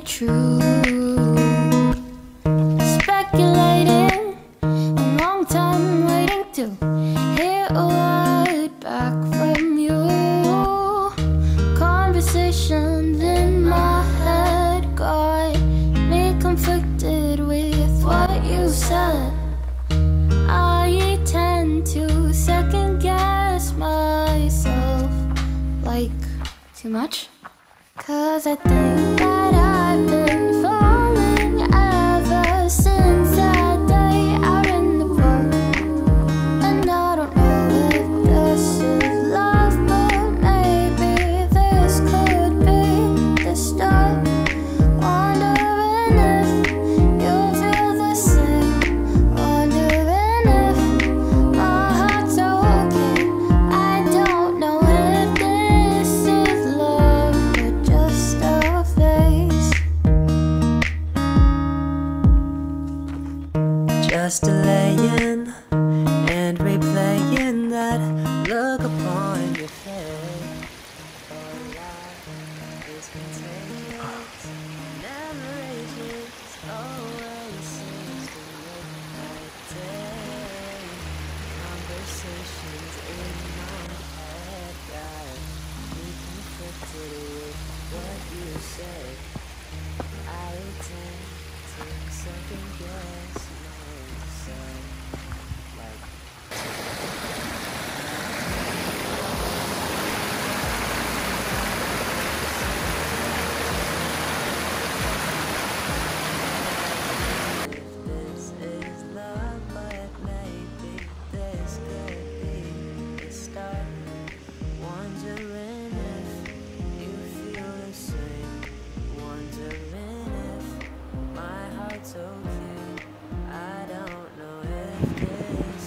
true. Speculating, a long time waiting to hear a word back from you. Conversations in my head got me conflicted with what you said. I tend to second guess myself, like too much. 'Cause I think that I've been falling ever since that day out in the park. And I don't know if this is love, but maybe this could be the start. Wondering if you feel the same. Wondering if my heart's okay. I don't know if this is love, but just a phase. Just delaying and replaying that look upon your face. Our life is contagious. Narrations always seems to look like day. Conversations in my head got me conflicted with what you say. I tend to second guess myself, like this is love, but maybe this could be the start. Wondering if you feel the same. Wondering if my heart's okay. I don't know if this